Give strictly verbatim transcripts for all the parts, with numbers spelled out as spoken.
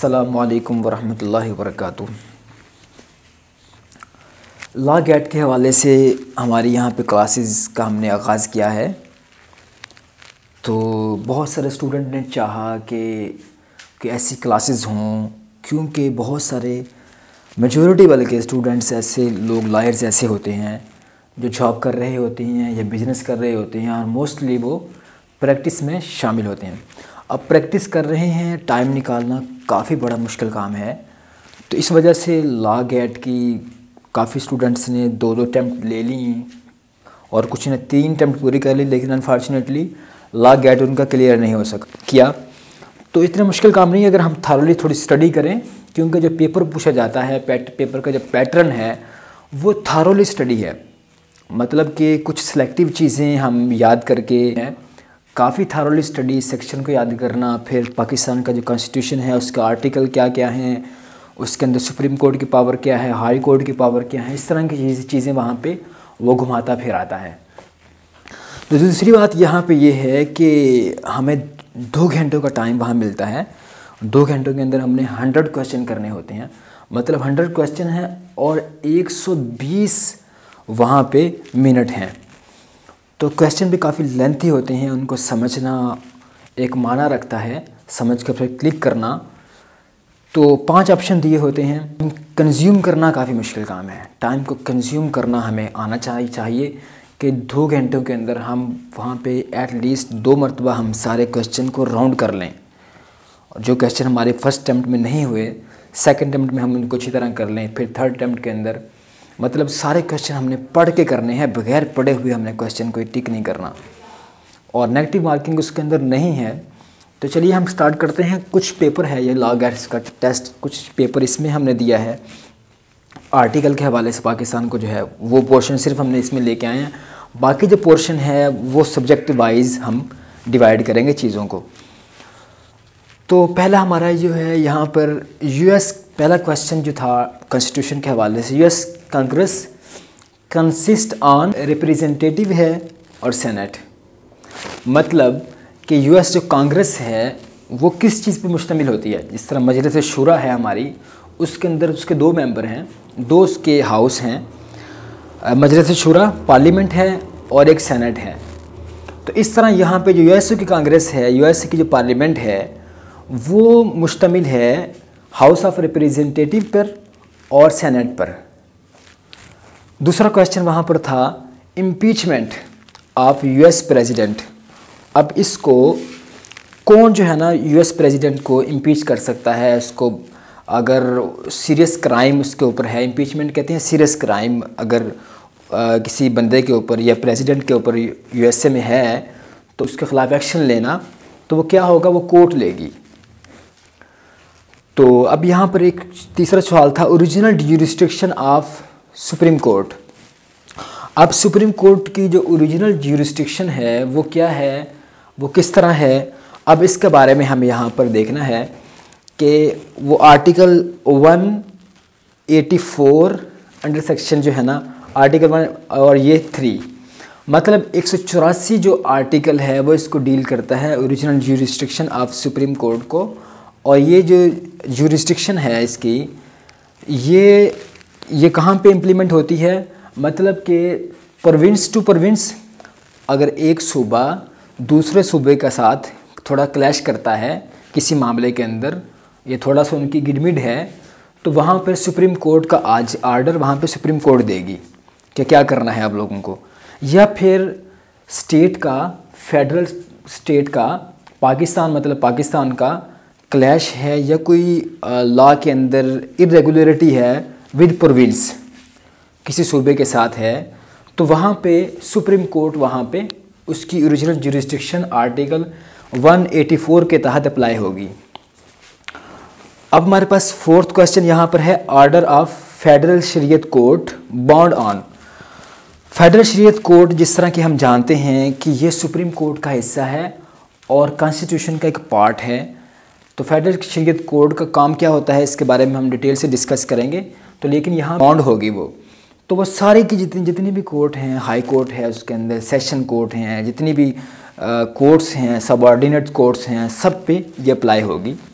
अस्सलामुअलैकुम वरहमतुल्लाहि वबरकातुहू। Law gate के हवाले से हमारी यहाँ पे क्लासेस का हमने आगाज़ किया है। तो बहुत सारे स्टूडेंट ने चाहा कि कि ऐसी क्लासेस हों, क्योंकि बहुत सारे मेजॉरिटी वाले के स्टूडेंट्स ऐसे लोग लॉयर्स ऐसे होते हैं जो जॉब कर रहे होते हैं या बिज़नेस कर रहे होते हैं और मोस्टली वो प्रैक्टिस में शामिल होते हैं। अब प्रैक्टिस कर रहे हैं, टाइम निकालना काफ़ी बड़ा मुश्किल काम है। तो इस वजह से लॉ गैट की काफ़ी स्टूडेंट्स ने दो दो अटैम्प्ट ले ली और कुछ ने तीन अटैम्प्ट पूरी कर ली, लेकिन अनफॉर्चुनेटली लॉ गैट उनका क्लियर नहीं हो सक किया। तो इतना मुश्किल काम नहीं है अगर हम थारोली थोड़ी स्टडी करें, क्योंकि जो पेपर पूछा जाता है, पैट पेपर का जो पैटर्न है वो थारोली स्टडी है। मतलब कि कुछ सिलेक्टिव चीज़ें हम याद करके हैं, काफ़ी थारोली स्टडी, सेक्शन को याद करना, फिर पाकिस्तान का जो कॉन्स्टिट्यूशन है उसका आर्टिकल क्या क्या हैं, उसके अंदर सुप्रीम कोर्ट की पावर क्या है, हाई कोर्ट की पावर क्या है, इस तरह की चीज़ चीज़ें वहाँ पे वो घुमाता फिर आता है। तो दूसरी बात यहाँ पे ये है कि हमें दो घंटों का टाइम वहाँ मिलता है। दो घंटों के अंदर हमने हंड्रेड क्वेश्चन करने होते हैं, मतलब हंड्रेड क्वेश्चन हैं और एक सौ बीस वहाँ पे मिनट हैं। तो क्वेश्चन भी काफ़ी लेंथी होते हैं, उनको समझना एक माना रखता है, समझ कर फिर क्लिक करना। तो पांच ऑप्शन दिए होते हैं। कंज्यूम करना काफ़ी मुश्किल काम है, टाइम को कंज्यूम करना हमें आना चाहिए चाहिए कि दो घंटों के अंदर हम वहाँ पे एट लीस्ट दो मरतबा हम सारे क्वेश्चन को राउंड कर लें। और जो क्वेश्चन हमारे फर्स्ट अटैम्प्ट में नहीं हुए, सेकंड अटैम्प्ट में हम उनको अच्छी तरह कर लें, फिर थर्ड अटैम्प्ट के अंदर मतलब सारे क्वेश्चन हमने पढ़ के करने हैं, बगैर पढ़े हुए हमने क्वेश्चन कोई टिक नहीं करना और नेगेटिव मार्किंग उसके अंदर नहीं है। तो चलिए हम स्टार्ट करते हैं। कुछ पेपर है ये लॉ गैट्स का टेस्ट, कुछ पेपर इसमें हमने दिया है आर्टिकल के हवाले से पाकिस्तान को जो है वो पोर्शन सिर्फ हमने इसमें लेके आए हैं। बाकी जो पोर्शन है वो सब्जेक्ट वाइज हम डिवाइड करेंगे चीज़ों को। तो पहला हमारा जो है यहाँ पर यूएस, पहला क्वेश्चन जो था कॉन्स्टिट्यूशन के हवाले से, US Congress consist on representative है और सेनेट। मतलब कि यूएस जो कांग्रेस है वो किस चीज़ पर मुश्तमिल होती है। जिस तरह मजलिस शुरा है हमारी, उसके अंदर उसके दो मेंबर हैं, दो उसके हाउस हैं, मजलिस शुरा पार्लियामेंट है और एक सेनेट है। तो इस तरह यहाँ पे जो यूएस की कांग्रेस है, यूएस की जो पार्लियामेंट है वो मुश्तमिल है हाउस ऑफ रिप्रेजेंटेटिव पर और सेनेट पर। दूसरा क्वेश्चन वहाँ पर था इम्पीचमेंट ऑफ यूएस प्रेसिडेंट। अब इसको कौन जो है ना यूएस प्रेसिडेंट को इम्पीच कर सकता है, इसको अगर सीरियस क्राइम उसके ऊपर है, इम्पीचमेंट कहते हैं सीरियस क्राइम अगर आ, किसी बंदे के ऊपर या प्रेसिडेंट के ऊपर यूएसए में है तो उसके ख़िलाफ़ एक्शन लेना, तो वो क्या होगा, वो कोर्ट लेगी। तो अब यहाँ पर एक तीसरा सवाल था original jurisdiction of Supreme Court. अब सुप्रीम कोर्ट की जो ओरिजिनल ज्यूरिसडिक्शन है वो क्या है, वो किस तरह है, अब इसके बारे में हमें यहाँ पर देखना है कि वो article one eighty four under section जो है ना आर्टिकल वन और ये थ्री, मतलब एक सौ चौरासी जो आर्टिकल है वो इसको डील करता है original jurisdiction of Supreme Court को। और ये जो ज्यूरिसडिक्शन है इसकी, ये ये कहाँ पे इम्प्लीमेंट होती है, मतलब कि प्रोविंस टू प्रोविंस अगर एक सूबा दूसरे सूबे के साथ थोड़ा क्लैश करता है किसी मामले के अंदर, ये थोड़ा सा उनकी गिडमिड है, तो वहाँ पर सुप्रीम कोर्ट का आज आर्डर वहाँ पे सुप्रीम कोर्ट देगी कि क्या करना है आप लोगों को। या फिर स्टेट का, फेडरल स्टेट का, पाकिस्तान मतलब पाकिस्तान का क्लैश है या कोई लॉ के अंदर इरेगुलरिटी है विद प्रोविंस किसी सूबे के साथ है, तो वहाँ पे सुप्रीम कोर्ट वहाँ पे उसकी original jurisdiction article one eighty four के तहत अप्लाई होगी। अब हमारे पास फोर्थ क्वेश्चन यहाँ पर है order of Federal Shariat Court bound on. Federal Shariat Court जिस तरह कि हम जानते हैं कि ये सुप्रीम कोर्ट का हिस्सा है और कॉन्स्टिट्यूशन का एक पार्ट है। तो फेडरल शरीयत कोर्ट का काम क्या होता है इसके बारे में हम डिटेल से डिस्कस करेंगे। तो लेकिन यहाँ बाउंड होगी वो, तो वो सारी की जितनी जितनी भी कोर्ट हैं, हाई कोर्ट है उसके अंदर, सेशन कोर्ट हैं, जितनी भी कोर्ट्स हैं, सबऑर्डिनेट कोर्ट्स हैं, सब पे ये अप्लाई होगी।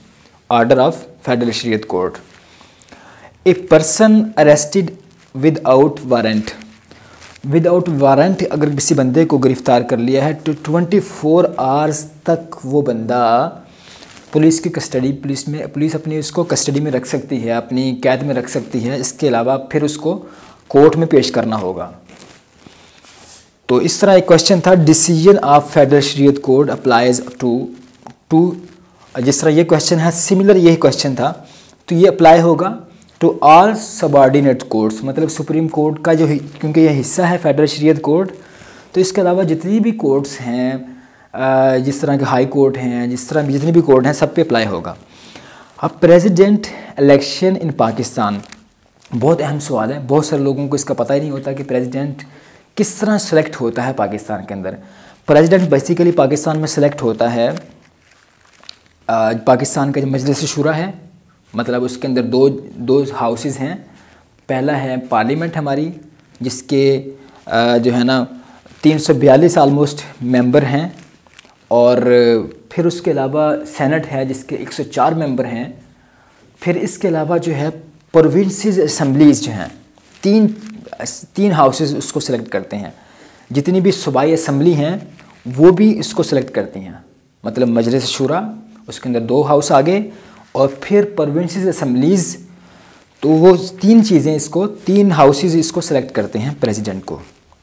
Order of Federal Shariat Court. A person arrested without warrant, without warrant अगर किसी बंदे को गिरफ़्तार कर लिया है तो ट्वेंटी फोर आवर्स तक वो बंदा पुलिस की कस्टडी, पुलिस में पुलिस अपनी उसको कस्टडी में रख सकती है, अपनी कैद में रख सकती है। इसके अलावा फिर उसको कोर्ट में पेश करना होगा। तो इस तरह एक क्वेश्चन था, decision of Federal Shariat code applies to to जिस तरह ये क्वेश्चन है, सिमिलर यही क्वेश्चन था, तो ये अप्लाई होगा टू ऑल सबऑर्डिनेट कोर्ट्स, मतलब सुप्रीम कोर्ट का जो, क्योंकि ये हिस्सा है फेडरल शरीयत कोड, तो इसके अलावा जितनी भी कोर्ट्स हैं, जिस तरह के हाई कोर्ट हैं, जिस तरह जितनी भी कोर्ट हैं, सब पे अप्लाई होगा। अब प्रेसिडेंट इलेक्शन इन पाकिस्तान, बहुत अहम सवाल है, बहुत सारे लोगों को इसका पता ही नहीं होता कि प्रेसिडेंट किस तरह सेलेक्ट होता है पाकिस्तान के अंदर। प्रेसिडेंट बेसिकली पाकिस्तान में सेलेक्ट होता है, आ, पाकिस्तान का जो मजलिस शुरा है, मतलब उसके अंदर दो दो हाउसेस हैं। पहला है पार्लियामेंट हमारी, जिसके आ, जो है ना तीन सौ बयालीस आलमोस्ट मेंबर हैं, और फिर उसके अलावा सेनेट है जिसके एक सौ चार मेंबर हैं। फिर इसके अलावा जो है प्रोविंसेस असम्बलीज़ जो हैं, तीन तीन हाउसेस उसको सेलेक्ट करते हैं। जितनी भी सूबाई असम्बली हैं वो भी इसको सेलेक्ट करती हैं, मतलब मजलिस शुरा, उसके अंदर दो हाउस आगे, और फिर प्रोविंसेस असम्बलीज़, तो वो तीन चीज़ें इसको, तीन हाउसेस इसको सेलेक्ट करते हैं प्रेसिडेंट को।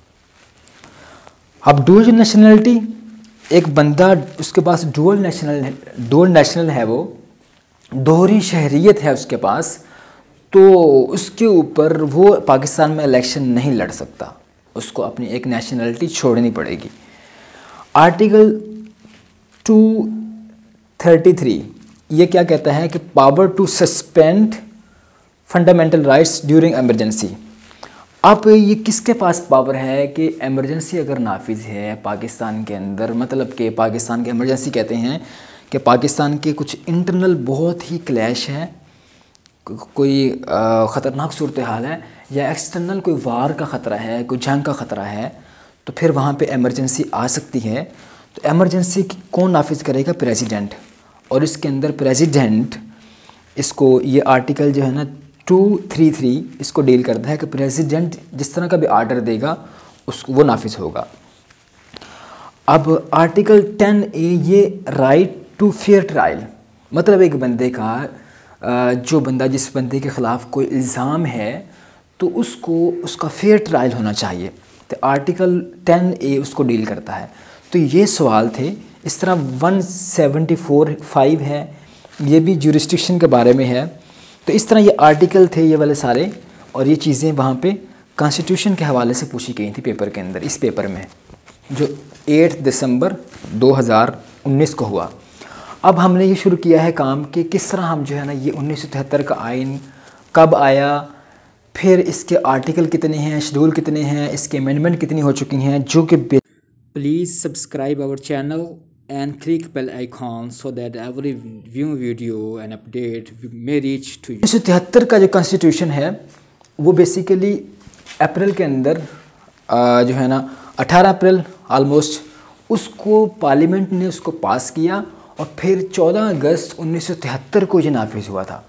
अब डुअल नेशनलिटी, एक बंदा उसके पास डुअल नेशनल डुअल नेशनल है, वो दोहरी शहरियत है उसके पास, तो उसके ऊपर वो पाकिस्तान में इलेक्शन नहीं लड़ सकता, उसको अपनी एक नेशनलिटी छोड़नी पड़ेगी। आर्टिकल टू थर्टी थ्री ये क्या कहता है कि power to suspend fundamental rights during emergency. अब ये किसके पास पावर है कि एमरजेंसी अगर नाफिज है पाकिस्तान के अंदर, मतलब कि पाकिस्तान के एमरजेंसी कहते हैं कि पाकिस्तान के कुछ इंटरनल बहुत ही क्लैश है, कोई ख़तरनाक सूरत हाल है, या एक्सटर्नल कोई वार का ख़तरा है, कोई जंग का ख़तरा है, तो फिर वहाँ पे एमरजेंसी आ सकती है। तो एमरजेंसी कौन नाफिज करेगा? प्रेसिडेंट। और इसके अंदर प्रेसिडेंट, इसको ये आर्टिकल जो है ना टू थ्री थ्री इसको डील करता है कि प्रेसिडेंट जिस तरह का भी आर्डर देगा उसको वो नाफिज होगा। अब आर्टिकल टेन ए ये राइट टू फेयर ट्रायल, मतलब एक बंदे का, जो बंदा जिस बंदे के ख़िलाफ़ कोई इल्ज़ाम है तो उसको उसका फेयर ट्रायल होना चाहिए, तो आर्टिकल टेन ए उसको डील करता है। तो ये सवाल थे। इस तरह वन सेवेंटी फोर फाइव है, ये भी जुरिस्डिक्शन के बारे में है। तो इस तरह ये आर्टिकल थे ये वाले सारे, और ये चीज़ें वहाँ पे कॉन्स्टिट्यूशन के हवाले से पूछी गई थी पेपर के अंदर, इस पेपर में जो आठ दिसंबर दो हज़ार उन्नीस को हुआ। अब हमने ये शुरू किया है काम कि किस तरह हम जो है ना ये उन्नीस सौ तिहत्तर का आइन कब आया, फिर इसके आर्टिकल कितने हैं, शेड्यूल कितने हैं, इसके अमेंडमेंट कितनी हो चुकी हैं, जो कि please subscribe our channel and click bell icon so that every new video and update may reach to you। उन्नीस सौ तिहत्तर का जो कॉन्स्टिट्यूशन है वो बेसिकली अप्रैल के अंदर जो है ना अठारह अप्रैल ऑलमोस्ट उसको पार्लियामेंट ने उसको पास किया, और फिर चौदह अगस्त उन्नीस सौ तिहत्तर को ये नाफिज हुआ था।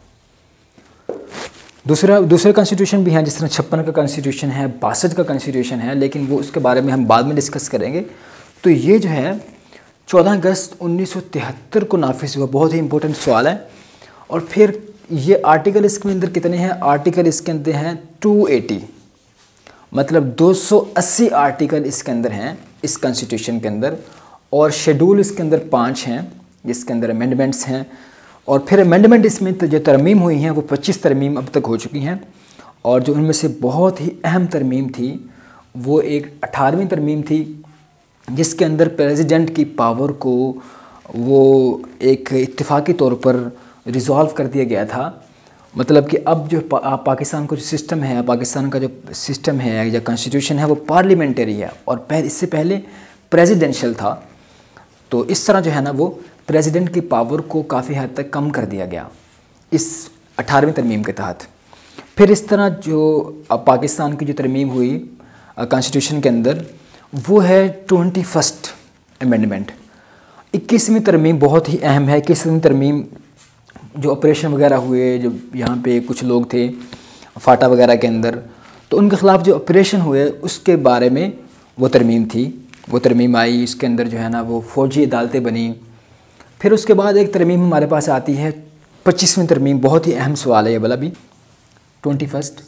दूसरा दूसरे कॉन्स्टिट्यूशन भी हैं, जिस तरह छप्पन का कॉन्स्टिट्यूशन है, बासठ का कॉन्स्टिट्यूशन है, लेकिन वो उसके बारे में हम बाद में डिस्कस करेंगे। तो ये जो है चौदह अगस्त उन्नीस सौ तिहत्तर को नाफिज हुआ, बहुत ही इंपॉर्टेंट सवाल है। और फिर ये आर्टिकल इसके अंदर कितने हैं? आर्टिकल इसके अंदर हैं दो सौ अस्सी, मतलब दो सौ अस्सी आर्टिकल इसके अंदर हैं इस कॉन्स्टिट्यूशन के अंदर, और शेड्यूल इसके अंदर पाँच हैं जिसके अंदर अमेंडमेंट्स हैं। और फिर अमेंडमेंट इसमें तो जो तरमीम हुई हैं वो पच्चीस तरमीम अब तक हो चुकी हैं, और जो उनमें से बहुत ही अहम तरमीम थी वो एक अठारहवीं तरमीम थी, जिसके अंदर प्रेसिडेंट की पावर को वो एक इत्तेफाकी तौर पर रिज़ॉल्व कर दिया गया था। मतलब कि अब जो पा, पाकिस्तान का जो सिस्टम है, पाकिस्तान का जो सिस्टम है या कॉन्स्टिट्यूशन है वो पार्लियामेंटरी है, और पहले इससे पहले प्रेसिडेंशियल था। तो इस तरह जो है ना वो प्रेसिडेंट की पावर को काफ़ी हद तक कम कर दिया गया इस अठारहवीं तरमीम के तहत। फिर इस तरह जो पाकिस्तान की जो तरमीम हुई कॉन्स्टिट्यूशन के अंदर वो है ट्वेंटी फर्स्ट अमेंडमेंट। इक्कीसवीं तरमीम बहुत ही अहम है। इक्कीसवीं तरमीम जो ऑपरेशन वगैरह हुए, जो यहाँ पे कुछ लोग थे फाटा वगैरह के अंदर, तो उनके ख़िलाफ़ जो ऑपरेशन हुए उसके बारे में वो तरमीम थी। वो तरमीम आई, इसके अंदर जो है ना वो फ़ौजी अदालतें बनी। फिर उसके बाद एक तरमीम हमारे पास आती है, पच्चीसवीं तरमीम। बहुत ही अहम सवाल है ये वाला भी, ट्वेंटी फर्स्ट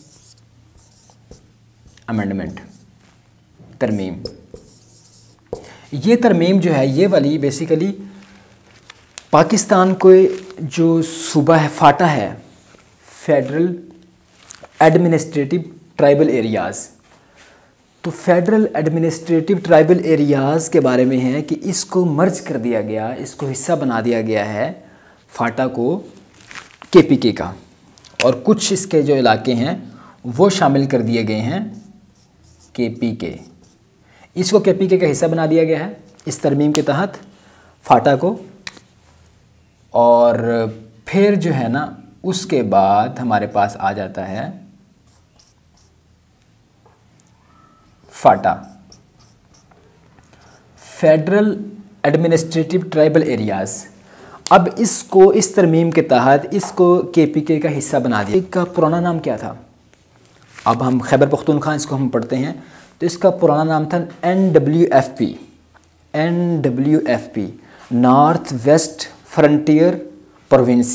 अमेंडमेंट तरमीम। ये तरमीम जो है ये वाली बेसिकली पाकिस्तान को जो सूबा है फाटा है, फेडरल एडमिनिस्ट्रेटिव ट्राइबल एरियाज़, तो फेडरल एडमिनिस्ट्रेटिव ट्राइबल एरियाज़ के बारे में है कि इसको मर्ज कर दिया गया, इसको हिस्सा बना दिया गया है फाटा को के पी के का, और कुछ इसके जो इलाके हैं वो शामिल कर दिए गए हैं के पी के। इसको के पी के का हिस्सा बना दिया गया है इस तरमीम के तहत फाटा को। और फिर जो है ना उसके बाद हमारे पास आ जाता है FATA federal administrative tribal areas. अब इसको इस तरमीम के तहत इसको के पी के का हिस्सा बना दिया। इसका पुराना नाम क्या था? अब हम खैबर पख्तूनख्वा इसको हम पढ़ते हैं, तो इसका पुराना नाम था N W F P. N W F P North West Frontier Province.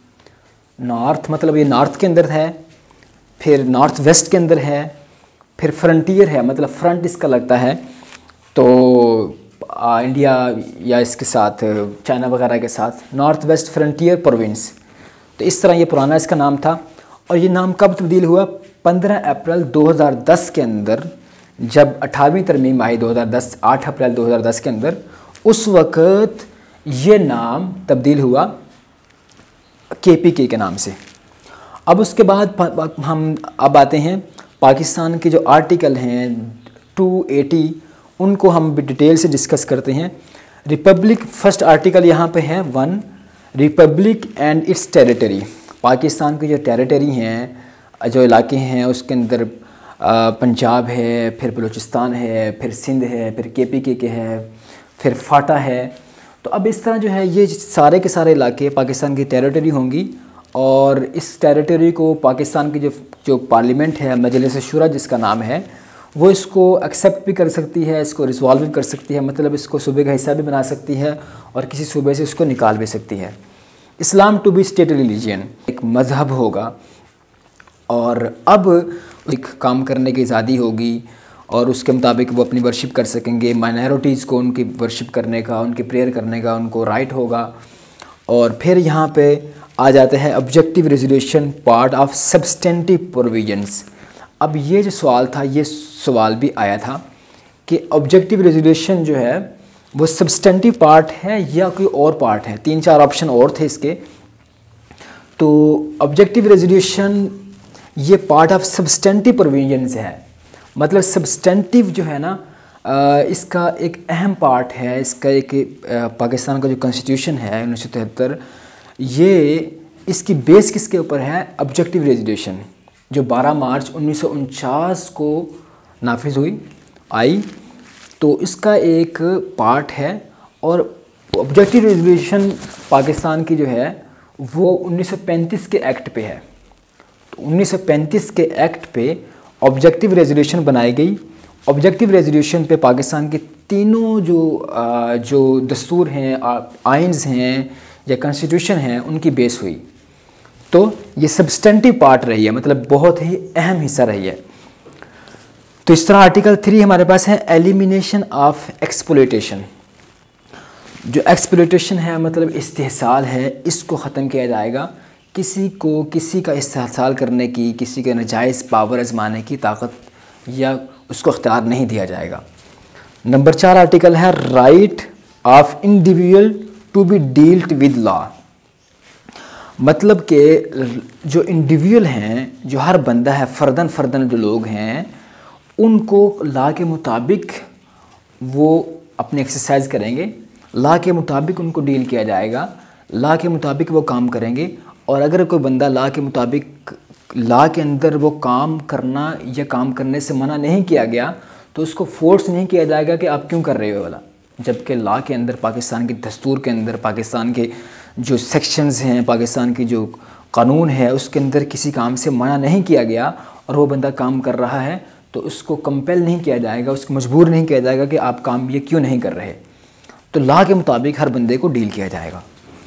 North मतलब ये नॉर्थ के अंदर है, फिर नॉर्थ वेस्ट के अंदर है, फिर फ्रंटियर है, मतलब फ्रंट इसका लगता है तो आ, इंडिया या इसके साथ चाइना वगैरह के साथ, नॉर्थ वेस्ट फ्रंटियर प्रोविंस। तो इस तरह ये पुराना इसका नाम था। और ये नाम कब तब्दील हुआ? पंद्रह अप्रैल दो हज़ार दस के अंदर, जब अठारहवीं तरमीम आई दो हज़ार दस, आठ अप्रैल दो हज़ार दस के अंदर, उस वक़्त ये नाम तब्दील हुआ के पी के के नाम से। अब उसके बाद हम अब आते हैं पाकिस्तान के जो आर्टिकल हैं दो सौ अस्सी, उनको हम डिटेल से डिस्कस करते हैं। रिपब्लिक, फर्स्ट आर्टिकल यहाँ पे है one, republic and its territory. Pakistan की जो टेरिटरी हैं, जो इलाके हैं, उसके अंदर पंजाब है, फिर बलूचिस्तान है, फिर सिंध है, फिर के पी के के है, फिर फाटा है। तो अब इस तरह जो है ये सारे के सारे इलाके पाकिस्तान की टेरिटरी होंगी, और इस टेरिटरी को पाकिस्तान की जो जो पार्लियामेंट है, मजलिस शुरा जिसका नाम है, वो इसको एक्सेप्ट भी कर सकती है, इसको रिजॉल्व भी कर सकती है, मतलब इसको सूबे का हिस्सा भी बना सकती है और किसी सूबे से इसको निकाल भी सकती है। Islam to be state religion, एक मज़हब होगा, और अब एक काम करने की आज़ादी होगी और उसके मुताबिक वो अपनी वर्शिप कर सकेंगे। माइनॉरिटीज़ को उनकी वर्शिप करने का, उनकी प्रेयर करने का उनको राइट होगा। और फिर यहाँ पे आ जाते हैं objective resolution part of substantive provisions. अब ये जो सवाल था, ये सवाल भी आया था कि ऑब्जेक्टिव रेजोल्यूशन जो है वो सब्सटेंटिव पार्ट है या कोई और पार्ट है। तीन चार ऑप्शन और थे इसके। तो ऑब्जेक्टिव रेजोल्यूशन ये पार्ट ऑफ सब्सटेंटिव प्रोविजंस है, मतलब सब्सटेंटिव जो है ना आ, इसका एक अहम पार्ट है। इसका एक आ, पाकिस्तान का जो कॉन्स्टिट्यूशन है उन्नीस सौ तिहत्तर, ये इसकी बेस किसके ऊपर है? ऑब्जेक्टिव रेजोल्यूशन जो बारह मार्च उन्नीस सौ उनचास को नाफिज हुई आई, तो इसका एक पार्ट है। और ऑब्जेक्टिव रेजोल्यूशन पाकिस्तान की जो है वो उन्नीस सौ पैंतीस के एक्ट पे है। तो उन्नीस सौ पैंतीस के एक्ट पे ऑब्जेक्टिव रेजोल्यूशन बनाई गई। ऑब्जेक्टिव रेजोल्यूशन पे पाकिस्तान के तीनों जो आ, जो दस्तूर हैं, आइन्स हैं या कॉन्स्टिट्यूशन हैं, उनकी बेस हुई। तो ये सब्सटेंटिव पार्ट रही है, मतलब बहुत ही अहम हिस्सा रही है। तो इस तरह आर्टिकल थ्री हमारे पास है एलिमिनेशन ऑफ एक्सप्लॉयटेशन। जो एक्सप्लॉयटेशन है मतलब इस्तेहसाल है, इसको ख़त्म किया जाएगा। किसी को किसी का इस्तेहसाल करने की, किसी के नाजायज़ पावर आजमाने की ताकत या उसको अख्तियार नहीं दिया जाएगा। नंबर चार आर्टिकल है right of individual to be dealt with law. मतलब कि जो इंडिविजुअल हैं, जो हर बंदा है, फ़र्दन फ़र्दन जो लोग हैं, उनको लॉ के मुताबिक वो अपनी एक्सरसाइज करेंगे, लॉ के मुताबिक उनको डील किया जाएगा, लॉ के मुताबिक वो काम करेंगे। और अगर कोई बंदा लॉ के मुताबिक, लॉ के अंदर वो काम करना या काम करने से मना नहीं किया गया, तो उसको फोर्स नहीं किया जाएगा कि आप क्यों कर रहे हो वाला। जबकि लॉ के अंदर, पाकिस्तान के दस्तूर के अंदर, पाकिस्तान के जो सेक्शंस हैं पाकिस्तान की, जो कानून है उसके अंदर किसी काम से मना नहीं किया गया और वो बंदा काम कर रहा है तो उसको कंपेल नहीं किया जाएगा, उसको मजबूर नहीं किया जाएगा कि आप काम ये क्यों नहीं कर रहे। तो लॉ के मुताबिक हर बंदे को डील किया जाएगा।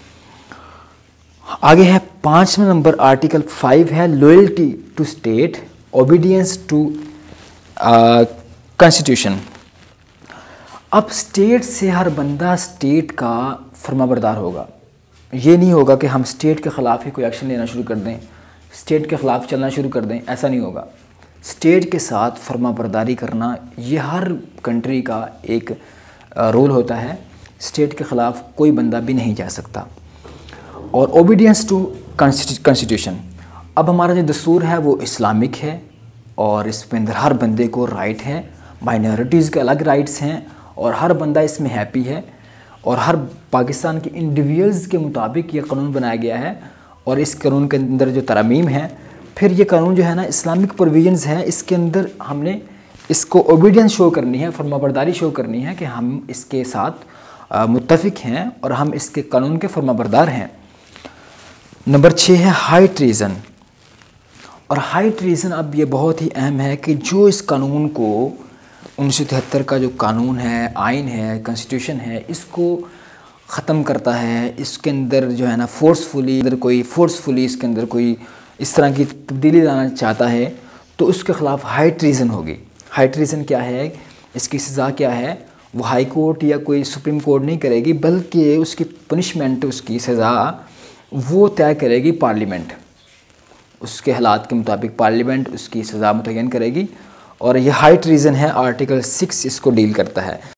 आगे है पाँचवें नंबर आर्टिकल फाइव है loyalty to state, obedience to constitution. अब स्टेट से हर बंदा स्टेट का फरमाबरदार होगा। ये नहीं होगा कि हम स्टेट के ख़िलाफ़ ही कोई एक्शन लेना शुरू कर दें, स्टेट के ख़िलाफ़ चलना शुरू कर दें, ऐसा नहीं होगा। स्टेट के साथ फरमाबरदारी करना ये हर कंट्री का एक रोल होता है। स्टेट के ख़िलाफ़ कोई बंदा भी नहीं जा सकता। और ओबीडियंस टू कॉन्स्टिट्यूशन, अब हमारा जो दस्तूर है वो इस्लामिक है और इसके अंदर हर बंदे को राइट है, माइनॉरिटीज़ के अलग राइट्स हैं और हर बंदा इसमें हैप्पी है। और हर पाकिस्तान के इंडिविजुअल्स के मुताबिक ये कानून बनाया गया है और इस कानून के अंदर जो तरमीम है, फिर ये कानून जो है ना इस्लामिक प्रोविजंस है, इसके अंदर हमने इसको ओबीडियंस शो करनी है, फरमाबरदारी शो करनी है कि हम इसके साथ मुत्तफिक हैं और हम इसके कानून के फरमाबरदार हैं। नंबर छः है हाई ट्रीज़न। और हाई ट्रीज़न अब ये बहुत ही अहम है कि जो इस कानून को उन्नीस सौ तिहत्तर का जो कानून है, आइन है, कॉन्स्टिट्यूशन है, इसको ख़त्म करता है, इसके अंदर जो है ना फोर्सफुली अंदर कोई फोर्सफुली इसके अंदर कोई इस तरह की तब्दीली लाना चाहता है तो उसके ख़िलाफ़ हाई ट्रीज़न होगी। हाई ट्रीज़न क्या है, इसकी सज़ा क्या है, वो हाई कोर्ट या कोई सुप्रीम कोर्ट नहीं करेगी, बल्कि उसकी पनिशमेंट, उसकी सज़ा वो तय करेगी पार्लियामेंट। उसके हालात के मुताबिक पार्लियामेंट उसकी सज़ा मुतय्यन करेगी और यह हाई ट्रीज़न है, आर्टिकल सिक्स इसको डील करता है।